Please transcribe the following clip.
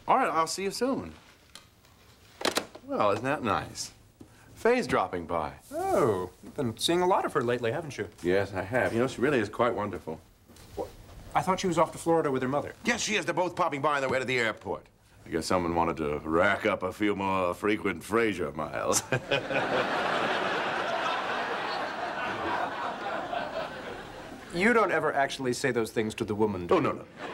All right, I'll see you soon. Well, isn't that nice? Faye's dropping by. Oh, you've been seeing a lot of her lately, haven't you? Yes, I have. You know, she really is quite wonderful. Well, I thought she was off to Florida with her mother. Yes, she is. They're both popping by on their way to the airport. I guess someone wanted to rack up a few more frequent Frasier miles. You don't ever actually say those things to the woman, do Oh, you? no.